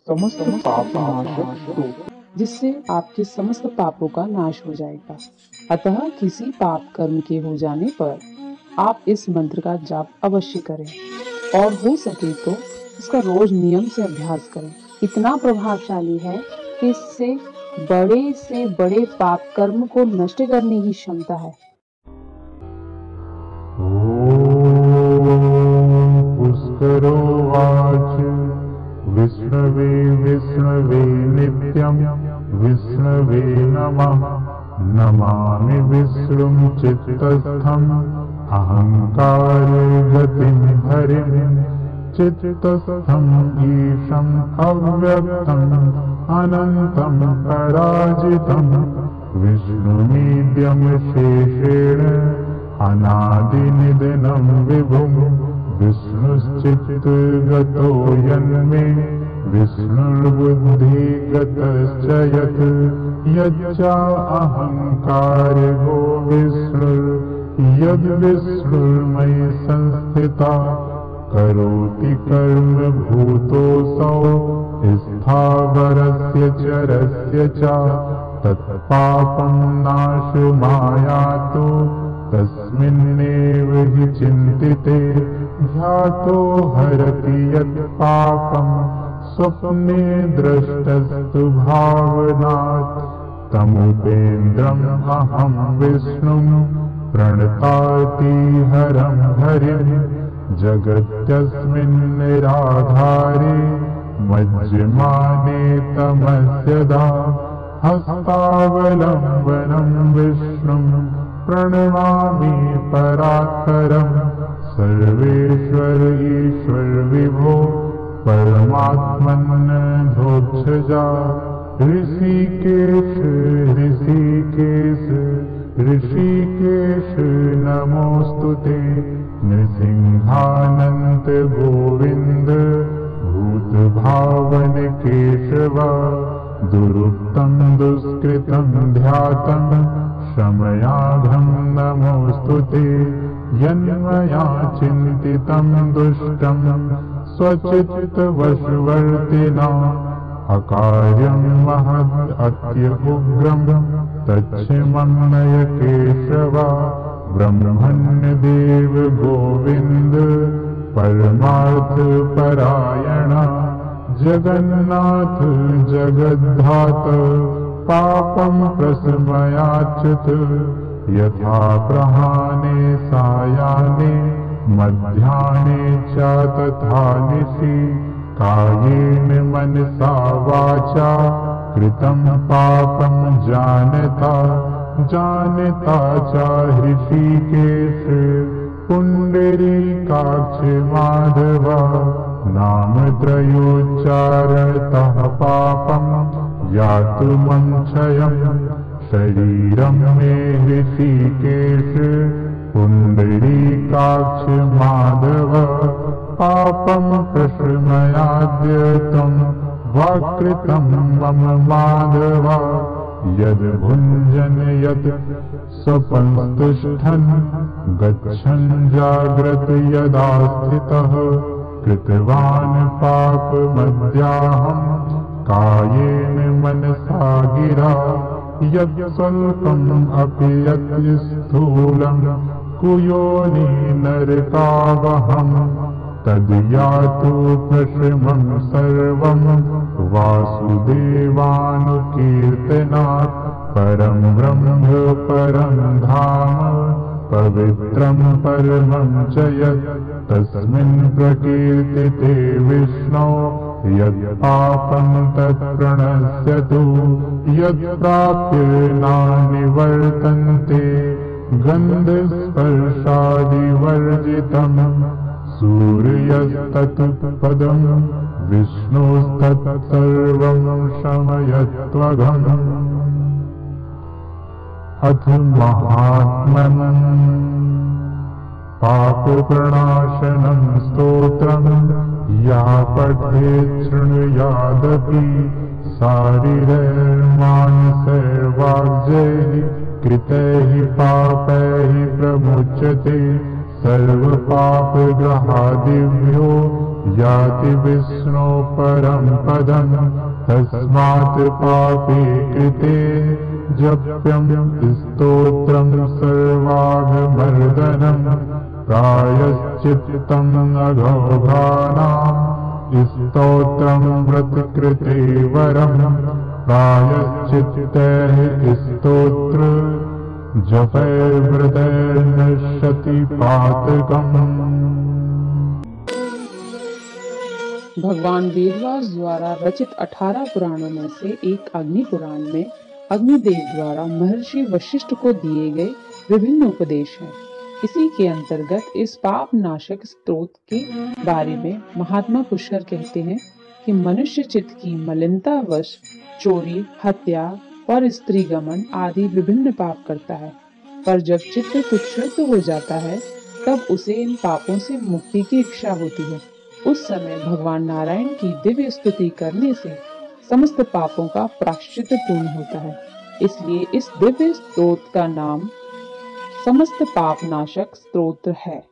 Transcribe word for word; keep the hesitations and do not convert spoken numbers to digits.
समस्त पाप नाशक स्तोत्र, जिससे आपके समस्त पापों का नाश हो जाएगा। अतः किसी पाप कर्म के हो जाने पर आप इस मंत्र का जाप अवश्य करें और हो सके तो इसका रोज नियम से अभ्यास करें। इतना प्रभावशाली है कि इससे बड़े से बड़े पाप कर्म को नष्ट करने की क्षमता है। पुष्करोवाच विष्णवे विष्णवे नित्यं विष्णवे नमः। नमामि विष्णुं चित्तस्थम् अहंकार गतिं हरिं। चित्तस्थम् ईशम् अव्यक्तम् अनन्तं पराजितं। विष्णुमीड्यं शेषेण अनादिनिधनं विभुं। विष्णुश्चित्तगतो यन्मे विष्णुर्बुद्धिगतश्च यत्। यच्चा अहङ्कारो विष्णुर् यद्विष्णुर्मयि संस्थिता। करोति कर्म भूतोऽसौ स्थावरस्य चरस्य च। तत्पापं नाशमायातु तस्मिन्नेव हि चिन्तिते। ध्यातो हरति यत् पापं स्वप्ने द्रष्टस्तु भावनात्। तमुपेन्द्रम् अहं विष्णुं प्रणताति हरं हरिं। जगत्यस्मिन् निराधारे मज्जमाने तमस्यदा। हस्तावलम्बनं विष्णुं प्रणमामि परात्परम्। सर्वेश्वर ईश्वर विभो परमात्मन् धोक्षजा। ऋषिकेश ऋषिकेश ऋषिकेश नमोस्तुते। नृसिंहानन्त गोविन्द भूतभावन केशव। दुरुक्तं दुष्कृतं ध्यातं शमयाघं नमोस्तुते। यन्मया चिन्तितं दुष्टं स्वचित्तवशवर्तिना। अकार्यं महद् अत्युग्रं तच्छिमं नय केशव। ब्रह्मण्यदेव गोविन्द परमार्थपरायण। जगन्नाथ जगद्धात पापं प्रशमयाच्युत। यथा प्रहाने सायाह्ने मध्याह्ने च तथा निशि। कायेन मनसा वाचा कृतं पापं जानता। जानता च ऋषिकेश पुण्डरीकाक्ष माधव। नामत्रयोच्चारणतः पापं यातुमं क्षयम्। शरीरं मे ऋषिकेश पुण्डरीकाक्ष माधव। पापं प्रशमयाद्य तं वाक्कृतं मम माधव। यद् भुञ्जन यत् स्वपन्तिष्ठन् गच्छन् जाग्रत यदा स्थितः। कृतवान् पापमद्याहं कायेन मनसा गिरा। यत् स्वल्पम् अपि यत् स्थूलं कुयोनि नरकावहम्। तद् यातु प्रशमं सर्वं वासुदेवानुकीर्तनात्। परं ब्रह्म परं धाम पवित्रं परमं च यत्। तस्मिन् प्रकीर्तिते विष्णो यत् पापं तत् प्रणश्यतु। यत् प्राप्य नानिवर्तन्ते गन्धस्पर्शादिवर्जितम्। सूर्यस्तत् पदं विष्णुस्तत् सर्वं शमयत्वघम्। अथ महात्मनं पापप्रणाशनं स्तोत्रं। या पठेत् शृणुयादपि शारीरैर्मानसैर्वाग्जैः कृतैः पापैः प्रमुच्यते। सर्वपापग्रहादिभ्यो याति विष्णो परं पदं तस्मात् पापे कृते जप्यं स्तोत्रं सर्वाघमर्दनं प्रायश्चित्तम् अघोघानां स्तोत्रं व्रतकृते वरं प्रायश्चित्तैः स्तोत्र जपैर्व्रतैर्नश्यति पातकम्। भगवान वेदव्यास द्वारा रचित अठारह पुराणों में से एक अग्नि पुराण में अग्निदेव द्वारा महर्षि वशिष्ठ को दिए गए विभिन्न उपदेश हैं। इसी के अंतर्गत इस पाप नाशक स्तोत्र के बारे में महात्मा पुष्कर कहते हैं कि मनुष्य चित्त की मलिनता वश चोरी, हत्या और स्त्री गमन आदि विभिन्न पाप करता है, पर जब चित्त कुछ शुद्ध हो जाता है तब उसे इन पापों से मुक्ति की इच्छा होती है। उस समय भगवान नारायण की दिव्य स्तुति करने से समस्त पापों का प्रायश्चित पूर्ण होता है। इसलिए इस दिव्य स्तोत्र का नाम समस्त पाप नाशक स्तोत्र है।